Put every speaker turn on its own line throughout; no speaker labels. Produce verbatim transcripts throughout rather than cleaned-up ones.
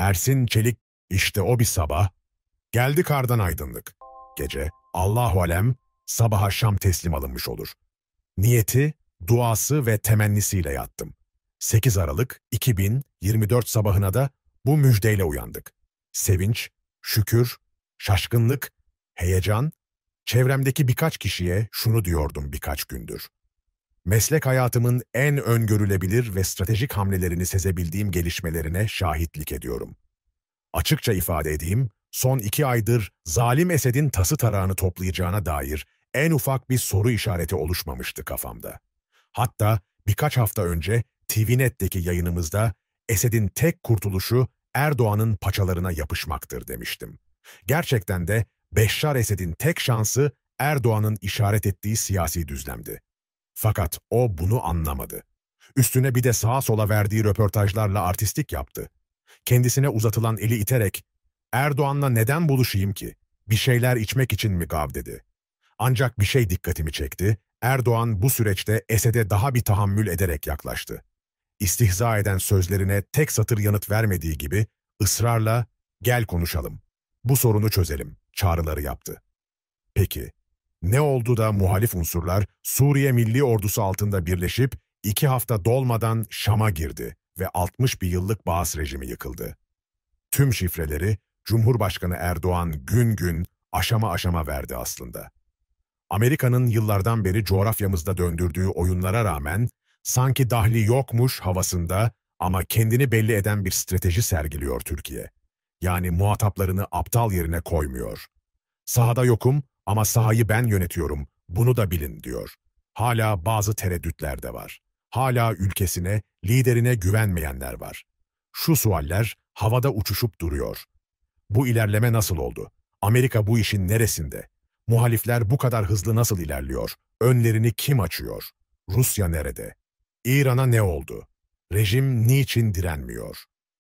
Ersin Çelik, işte o bir sabah, geldi kardan aydınlık. Gece, Allahu alem, sabaha Şam teslim alınmış olur. Niyeti, duası ve temennisiyle yattım. sekiz Aralık iki bin yirmi dört sabahına da bu müjdeyle uyandık. Sevinç, şükür, şaşkınlık, heyecan, çevremdeki birkaç kişiye şunu diyordum birkaç gündür. Meslek hayatımın en öngörülebilir ve stratejik hamlelerini sezebildiğim gelişmelerine şahitlik ediyorum. Açıkça ifade edeyim, son iki aydır zalim Esed'in tası tarağını toplayacağına dair en ufak bir soru işareti oluşmamıştı kafamda. Hatta birkaç hafta önce T V Net'teki yayınımızda Esed'in tek kurtuluşu Erdoğan'ın paçalarına yapışmaktır demiştim. Gerçekten de Beşşar Esed'in tek şansı Erdoğan'ın işaret ettiği siyasi düzlemdi. Fakat o bunu anlamadı. Üstüne bir de sağa sola verdiği röportajlarla artistlik yaptı. Kendisine uzatılan eli iterek, "Erdoğan'la neden buluşayım ki? Bir şeyler içmek için mi gav?" dedi. Ancak bir şey dikkatimi çekti. Erdoğan bu süreçte Esed'e daha bir tahammül ederek yaklaştı. İstihza eden sözlerine tek satır yanıt vermediği gibi ısrarla "Gel konuşalım, bu sorunu çözelim" çağrıları yaptı. Peki, ne oldu da muhalif unsurlar Suriye Milli Ordusu altında birleşip iki hafta dolmadan Şam'a girdi ve altmış bir yıllık Baas rejimi yıkıldı? Tüm şifreleri Cumhurbaşkanı Erdoğan gün gün, aşama aşama verdi aslında. Amerika'nın yıllardan beri coğrafyamızda döndürdüğü oyunlara rağmen sanki dahli yokmuş havasında ama kendini belli eden bir strateji sergiliyor Türkiye. Yani muhataplarını aptal yerine koymuyor. Sahada yokum ama sahayı ben yönetiyorum, bunu da bilin diyor. Hala bazı tereddütler de var. Hala ülkesine, liderine güvenmeyenler var. Şu sualler havada uçuşup duruyor. Bu ilerleme nasıl oldu? Amerika bu işin neresinde? Muhalifler bu kadar hızlı nasıl ilerliyor? Önlerini kim açıyor? Rusya nerede? İran'a ne oldu? Rejim niçin direnmiyor?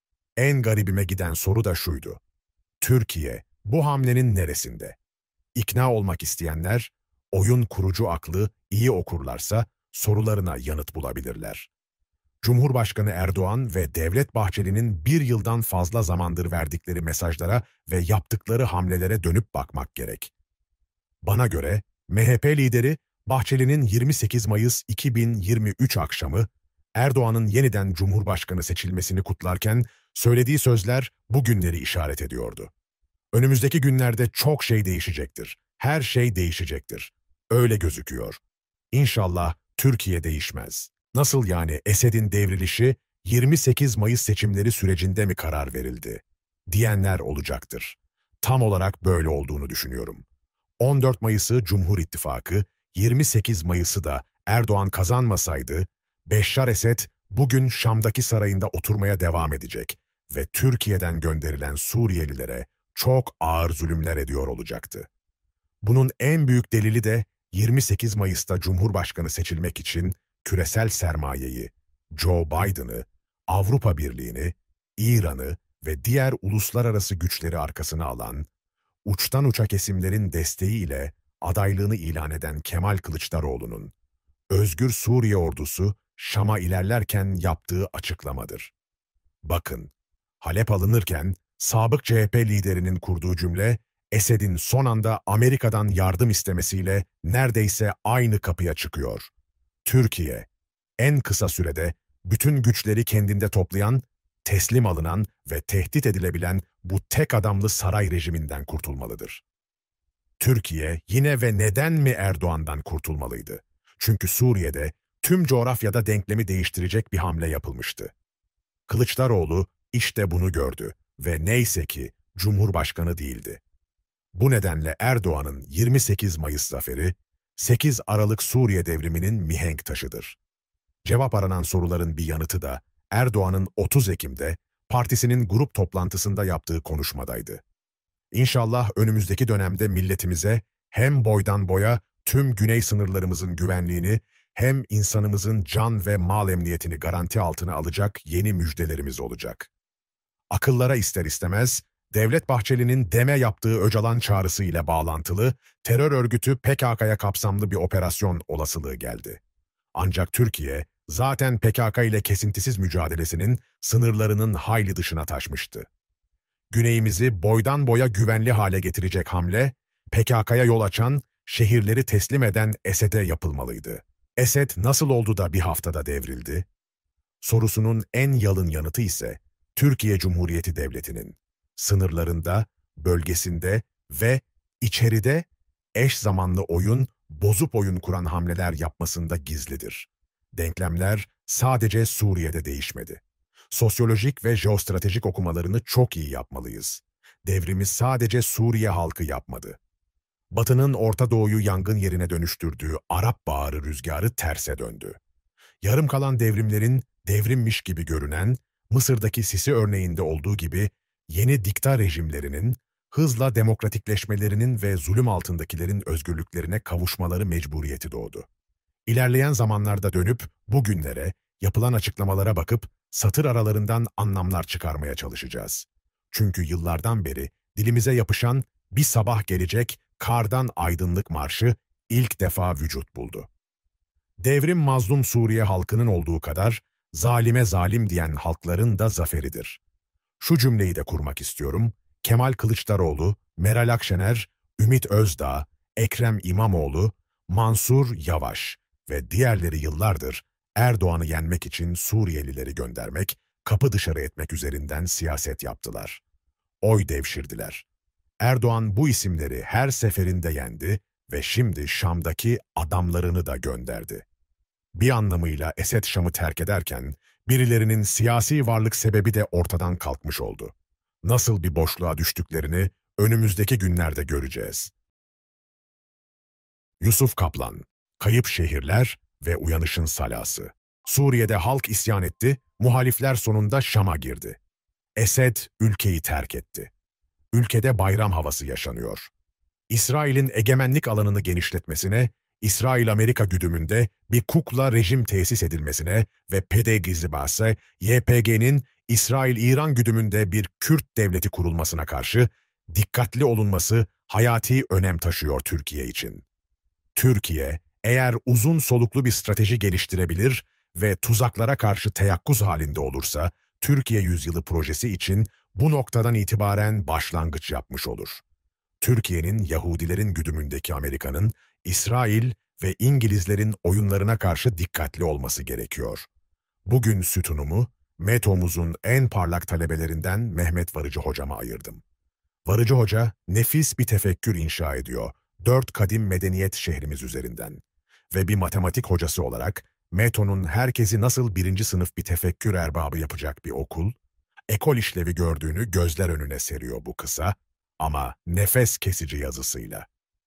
En garibime giden soru da şuydu. Türkiye bu hamlenin neresinde? İkna olmak isteyenler, oyun kurucu aklı iyi okurlarsa sorularına yanıt bulabilirler. Cumhurbaşkanı Erdoğan ve Devlet Bahçeli'nin bir yıldan fazla zamandır verdikleri mesajlara ve yaptıkları hamlelere dönüp bakmak gerek. Bana göre M H P lideri Bahçeli'nin yirmi sekiz Mayıs iki bin yirmi üç akşamı Erdoğan'ın yeniden Cumhurbaşkanı seçilmesini kutlarken söylediği sözler bu günleri işaret ediyordu. Önümüzdeki günlerde çok şey değişecektir. Her şey değişecektir. Öyle gözüküyor. İnşallah Türkiye değişmez. Nasıl yani Esed'in devrilişi yirmi sekiz Mayıs seçimleri sürecinde mi karar verildi? Diyenler olacaktır. Tam olarak böyle olduğunu düşünüyorum. on dört Mayıs'ı Cumhur İttifakı, yirmi sekiz Mayıs'ı da Erdoğan kazanmasaydı, Beşşar Esed bugün Şam'daki sarayında oturmaya devam edecek ve Türkiye'den gönderilen Suriyelilere çok ağır zulümler ediyor olacaktı. Bunun en büyük delili de yirmi sekiz Mayıs'ta Cumhurbaşkanı seçilmek için küresel sermayeyi, Joe Biden'ı, Avrupa Birliği'ni, İran'ı ve diğer uluslararası güçleri arkasına alan, uçtan uça kesimlerin desteğiyle adaylığını ilan eden Kemal Kılıçdaroğlu'nun Özgür Suriye Ordusu Şam'a ilerlerken yaptığı açıklamadır. Bakın, Halep alınırken sabık C H P liderinin kurduğu cümle, Esed'in son anda Amerika'dan yardım istemesiyle neredeyse aynı kapıya çıkıyor. Türkiye, en kısa sürede bütün güçleri kendinde toplayan, teslim alınan ve tehdit edilebilen bu tek adamlı saray rejiminden kurtulmalıdır. Türkiye yine ve neden mi Erdoğan'dan kurtulmalıydı? Çünkü Suriye'de tüm coğrafyada denklemi değiştirecek bir hamle yapılmıştı. Kılıçdaroğlu işte bunu gördü ve neyse ki Cumhurbaşkanı değildi. Bu nedenle Erdoğan'ın yirmi sekiz Mayıs zaferi, sekiz Aralık Suriye devriminin mihenk taşıdır. Cevap aranan soruların bir yanıtı da Erdoğan'ın otuz Ekim'de partisinin grup toplantısında yaptığı konuşmadaydı. İnşallah önümüzdeki dönemde milletimize hem boydan boya tüm güney sınırlarımızın güvenliğini hem insanımızın can ve mal emniyetini garanti altına alacak yeni müjdelerimiz olacak. Akıllara ister istemez Devlet Bahçeli'nin deme yaptığı Öcalan çağrısı ile bağlantılı terör örgütü P K K'ya kapsamlı bir operasyon olasılığı geldi. Ancak Türkiye zaten P K K ile kesintisiz mücadelesinin sınırlarının hayli dışına taşmıştı. Güneyimizi boydan boya güvenli hale getirecek hamle, P K K'ya yol açan, şehirleri teslim eden Esed'e yapılmalıydı. Esed nasıl oldu da bir haftada devrildi? Sorusunun en yalın yanıtı ise Türkiye Cumhuriyeti Devleti'nin sınırlarında, bölgesinde ve içeride eş zamanlı oyun, bozup oyun kuran hamleler yapmasında gizlidir. Denklemler sadece Suriye'de değişmedi. Sosyolojik ve jeostratejik okumalarını çok iyi yapmalıyız. Devrimi sadece Suriye halkı yapmadı. Batı'nın Orta Doğu'yu yangın yerine dönüştürdüğü Arap Baharı rüzgarı terse döndü. Yarım kalan devrimlerin devrimmiş gibi görünen, Mısır'daki Sisi örneğinde olduğu gibi yeni dikta rejimlerinin hızla demokratikleşmelerinin ve zulüm altındakilerin özgürlüklerine kavuşmaları mecburiyeti doğdu. İlerleyen zamanlarda dönüp bugünlere, yapılan açıklamalara bakıp satır aralarından anlamlar çıkarmaya çalışacağız. Çünkü yıllardan beri dilimize yapışan bir sabah gelecek kardan aydınlık marşı ilk defa vücut buldu. Devrim mazlum Suriye halkının olduğu kadar zalime zalim diyen halkların da zaferidir. Şu cümleyi de kurmak istiyorum. Kemal Kılıçdaroğlu, Meral Akşener, Ümit Özdağ, Ekrem İmamoğlu, Mansur Yavaş ve diğerleri yıllardır Erdoğan'ı yenmek için Suriyelileri göndermek, kapı dışarı etmek üzerinden siyaset yaptılar. Oy devşirdiler. Erdoğan bu isimleri her seferinde yendi ve şimdi Şam'daki adamlarını da gönderdi. Bir anlamıyla Esed Şam'ı terk ederken birilerinin siyasi varlık sebebi de ortadan kalkmış oldu. Nasıl bir boşluğa düştüklerini önümüzdeki günlerde göreceğiz. Yusuf Kaplan, Kayıp Şehirler ve Uyanışın Salası. Suriye'de halk isyan etti, muhalifler sonunda Şam'a girdi. Esed ülkeyi terk etti. Ülkede bayram havası yaşanıyor. İsrail'in egemenlik alanını genişletmesine, İsrail-Amerika güdümünde bir kukla rejim tesis edilmesine ve P D Gizibası, Y P G'nin İsrail-İran güdümünde bir Kürt devleti kurulmasına karşı dikkatli olunması hayati önem taşıyor Türkiye için. Türkiye, eğer uzun soluklu bir strateji geliştirebilir ve tuzaklara karşı teyakkuz halinde olursa, Türkiye Yüzyılı projesi için bu noktadan itibaren başlangıç yapmış olur. Türkiye'nin Yahudilerin güdümündeki Amerika'nın, İsrail ve İngilizlerin oyunlarına karşı dikkatli olması gerekiyor. Bugün sütunumu, METO'muzun en parlak talebelerinden Mehmet Varıcı hocama ayırdım. Varıcı hoca, nefis bir tefekkür inşa ediyor, dört kadim medeniyet şehrimiz üzerinden. Ve bir matematik hocası olarak, METO'nun herkesi nasıl birinci sınıf bir tefekkür erbabı yapacak bir okul, ekol işlevi gördüğünü gözler önüne seriyor bu kısa ama nefes kesici yazısıyla.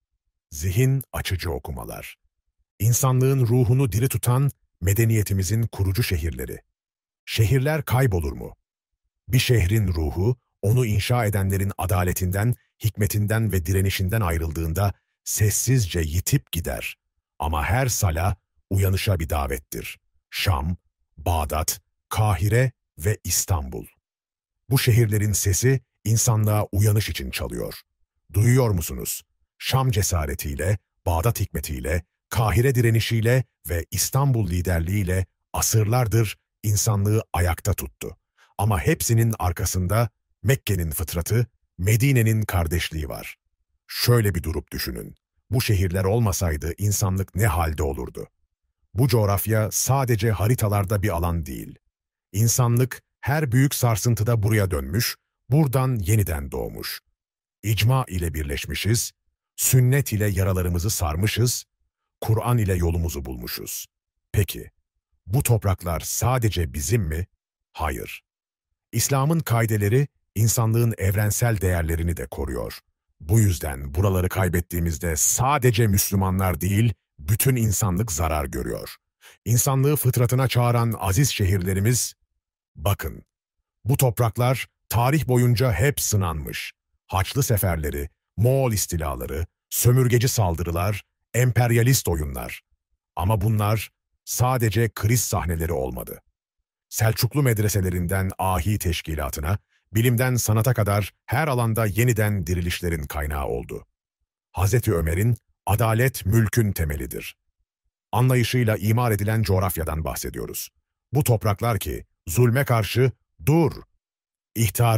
Zihin açıcı okumalar. İnsanlığın ruhunu diri tutan medeniyetimizin kurucu şehirleri. Şehirler kaybolur mu? Bir şehrin ruhu, onu inşa edenlerin adaletinden, hikmetinden ve direnişinden ayrıldığında sessizce yitip gider. Ama her sala uyanışa bir davettir. Şam, Bağdat, Kahire ve İstanbul. Bu şehirlerin sesi insanlığa uyanış için çalıyor. Duyuyor musunuz? Şam cesaretiyle, Bağdat hikmetiyle, Kahire direnişiyle ve İstanbul liderliğiyle asırlardır insanlığı ayakta tuttu. Ama hepsinin arkasında Mekke'nin fıtratı, Medine'nin kardeşliği var. Şöyle bir durup düşünün. Bu şehirler olmasaydı insanlık ne halde olurdu? Bu coğrafya sadece haritalarda bir alan değil. İnsanlık her büyük sarsıntıda buraya dönmüş, buradan yeniden doğmuş. İcma ile birleşmişiz, sünnet ile yaralarımızı sarmışız, Kur'an ile yolumuzu bulmuşuz. Peki, bu topraklar sadece bizim mi? Hayır. İslam'ın kaideleri, insanlığın evrensel değerlerini de koruyor. Bu yüzden buraları kaybettiğimizde sadece Müslümanlar değil, bütün insanlık zarar görüyor. İnsanlığı fıtratına çağıran aziz şehirlerimiz, bakın, bu topraklar tarih boyunca hep sınanmış. Haçlı seferleri, Moğol istilaları, sömürgeci saldırılar, emperyalist oyunlar. Ama bunlar sadece kriz sahneleri olmadı. Selçuklu medreselerinden ahi teşkilatına, bilimden sanata kadar her alanda yeniden dirilişlerin kaynağı oldu. Hazreti Ömer'in adalet mülkün temelidir anlayışıyla imar edilen coğrafyadan bahsediyoruz. Bu topraklar ki zulme karşı dur ihtarını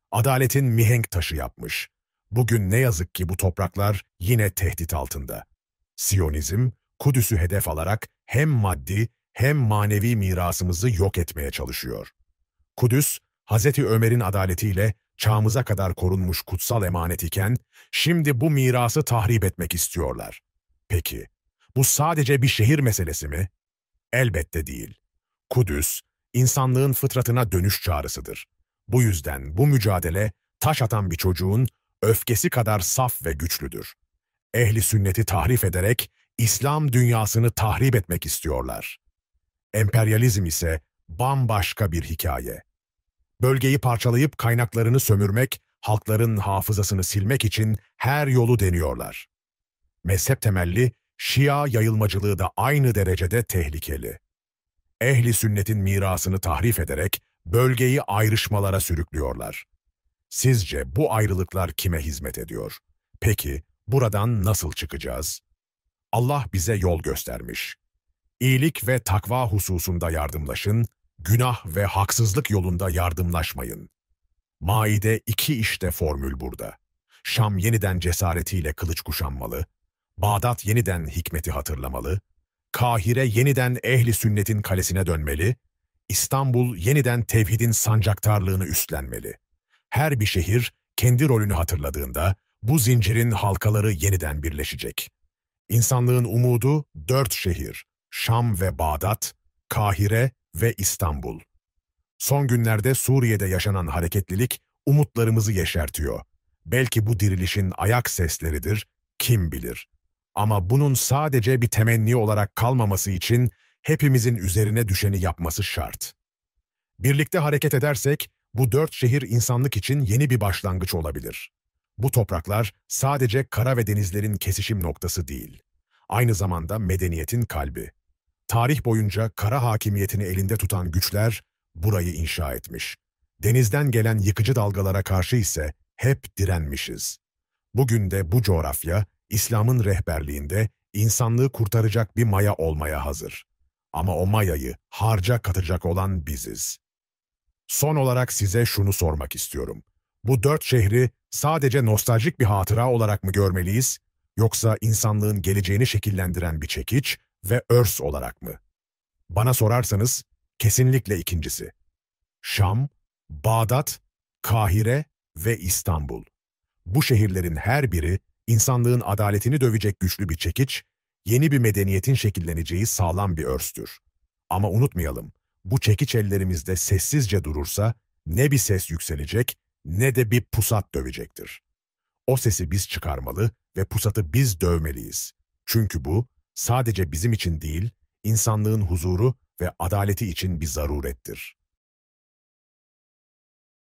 Adaletin mihenk taşı yapmış. Bugün ne yazık ki bu topraklar yine tehdit altında. Siyonizm, Kudüs'ü hedef alarak hem maddi hem manevi mirasımızı yok etmeye çalışıyor. Kudüs, Hazreti Ömer'in adaletiyle çağımıza kadar korunmuş kutsal emanet iken, şimdi bu mirası tahrip etmek istiyorlar. Peki, bu sadece bir şehir meselesi mi? Elbette değil. Kudüs, insanlığın fıtratına dönüş çağrısıdır. Bu yüzden bu mücadele, taş atan bir çocuğun öfkesi kadar saf ve güçlüdür. Ehli sünneti tahrif ederek, İslam dünyasını tahrip etmek istiyorlar. Emperyalizm ise bambaşka bir hikaye. Bölgeyi parçalayıp kaynaklarını sömürmek, halkların hafızasını silmek için her yolu deniyorlar. Mezhep temelli, Şia yayılmacılığı da aynı derecede tehlikeli. Ehli sünnetin mirasını tahrif ederek bölgeyi ayrışmalara sürüklüyorlar. Sizce bu ayrılıklar kime hizmet ediyor? Peki buradan nasıl çıkacağız? Allah bize yol göstermiş. İyilik ve takva hususunda yardımlaşın, günah ve haksızlık yolunda yardımlaşmayın. Maide iki işte formül burada. Şam yeniden cesaretiyle kılıç kuşanmalı, Bağdat yeniden hikmeti hatırlamalı, Kahire yeniden ehli sünnetin kalesine dönmeli, İstanbul yeniden tevhidin sancaktarlığını üstlenmeli. Her bir şehir kendi rolünü hatırladığında bu zincirin halkaları yeniden birleşecek. İnsanlığın umudu dört şehir, Şam ve Bağdat, Kahire ve İstanbul. Son günlerde Suriye'de yaşanan hareketlilik umutlarımızı yeşertiyor. Belki bu dirilişin ayak sesleridir, kim bilir. Ama bunun sadece bir temenni olarak kalmaması için hepimizin üzerine düşeni yapması şart. Birlikte hareket edersek bu dört şehir insanlık için yeni bir başlangıç olabilir. Bu topraklar sadece kara ve denizlerin kesişim noktası değil. Aynı zamanda medeniyetin kalbi. Tarih boyunca kara hakimiyetini elinde tutan güçler burayı inşa etmiş. Denizden gelen yıkıcı dalgalara karşı ise hep direnmişiz. Bugün de bu coğrafya, İslam'ın rehberliğinde insanlığı kurtaracak bir maya olmaya hazır. Ama o mayayı harca katacak olan biziz. Son olarak size şunu sormak istiyorum. Bu dört şehri sadece nostaljik bir hatıra olarak mı görmeliyiz, yoksa insanlığın geleceğini şekillendiren bir çekiç ve örs olarak mı? Bana sorarsanız kesinlikle ikincisi. Şam, Bağdat, Kahire ve İstanbul. Bu şehirlerin her biri insanlığın adaletini dövecek güçlü bir çekiç, yeni bir medeniyetin şekilleneceği sağlam bir örstür. Ama unutmayalım, bu çekiç ellerimizde sessizce durursa ne bir ses yükselecek ne de bir pusat dövecektir. O sesi biz çıkarmalı ve pusatı biz dövmeliyiz. Çünkü bu sadece bizim için değil, insanlığın huzuru ve adaleti için bir zarurettir.